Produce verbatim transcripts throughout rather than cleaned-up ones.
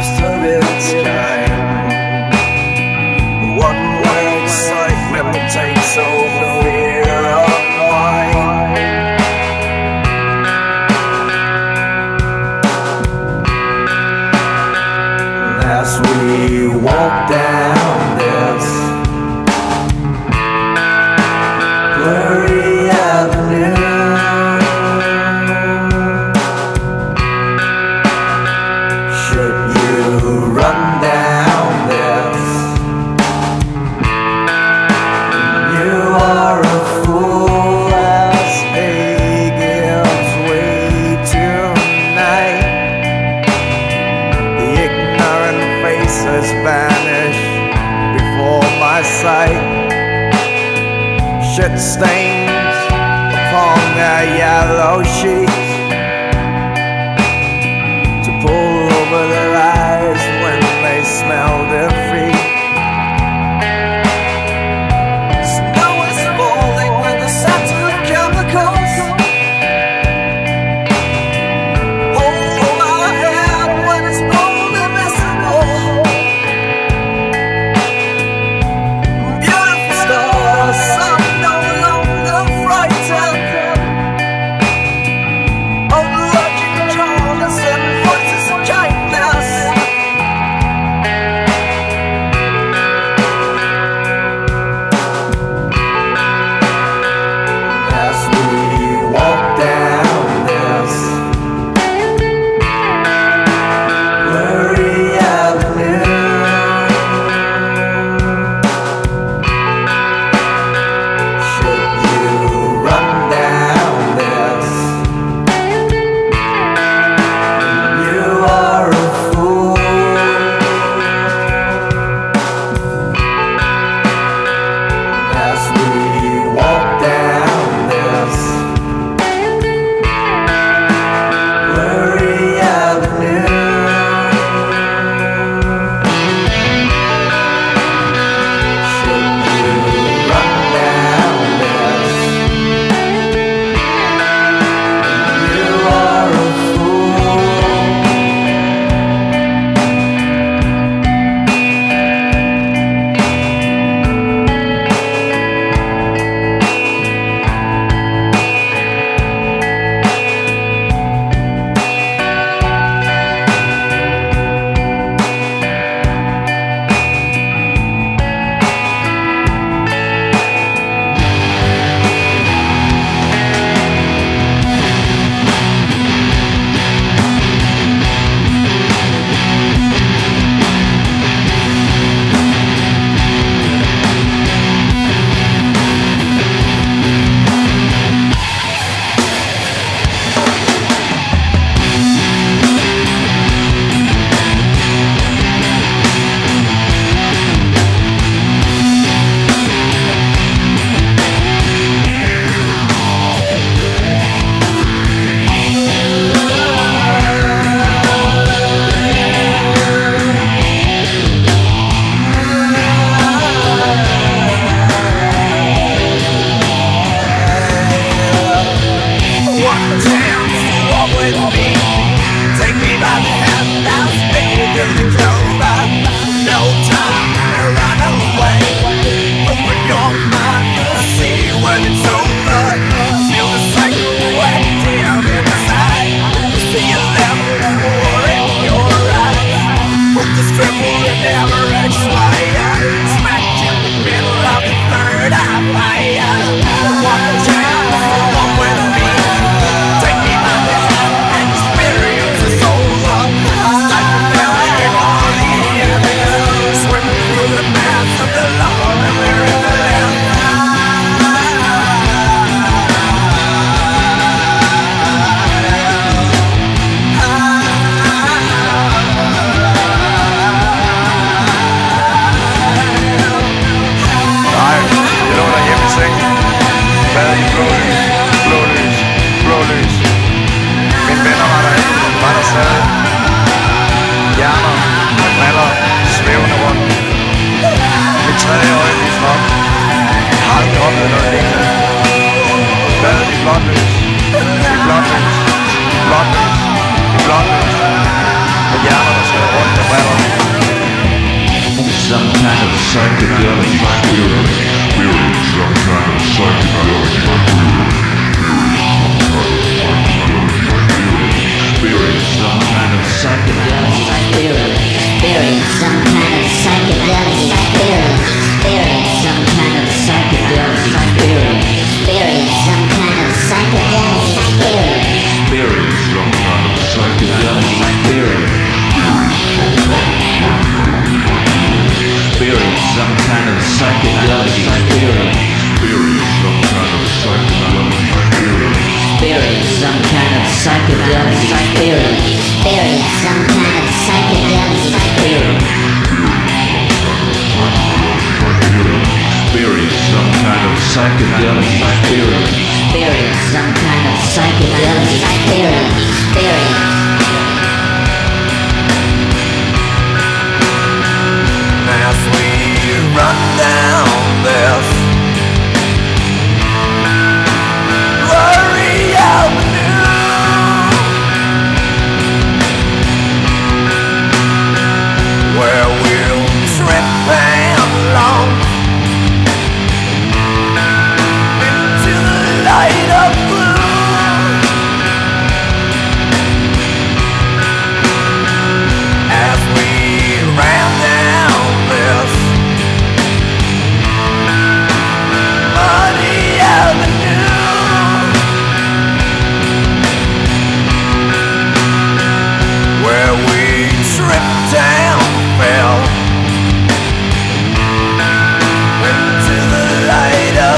first of its kind. One where excitement takes over fear of mine. As we walk down this blurry avenue, should you run down this, you are a fool as day gives way tonight. The ignorant faces vanish before my sight. Shit stains upon their yellow sheets to pull over their eyes when they smell defeat. Snow is falling with the scent of chemicals. Hold my hand when it's bold and visible. Beautiful stars, some no longer frightened of lurking jaws and voices of kindness. As we walk down this blurry avenue, should you run down this, you are a fool. As we walk down this blurry avenue, should you run down this, you are a fool. One chance to walk with me, take me by the hand, I'll spin you through the clover. No time to run away, open your mind to see when it's over. Feel the cycle wet down inside, see a level war in your eyes. With this triple never expire, smacked in the middle of the third eye fire. One chance to walk with me, take me by the hand and experience is over. Like a failure on the end, swim through the mass of the law and we're in the land. Blondlys, blondlys, med hjerner, der skal rundt og psychedelic experience. Experience some kind of psychedelic experience. Experience some kind of psychedelic experience. Experience some kind of psychedelic experience. Experience some kind of psychedelic experience. Experience some kind of psychedelic experience. Experience some kind of psychedelic experience. Experience some kind of psychedelic experience. Experience some kind of psychedelic experience. Experience some kind of psychedelic experience. Experience some kind of psychedelic experience. Experience some kind of psychedelic experience. Experience some kind of psychedelic experience. Experience. As we run down this blurry avenue, where we'll trip along into the light of blue. As we ran down this muddy avenue, where we tripped down, fell into the light of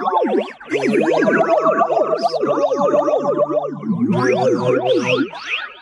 Experience.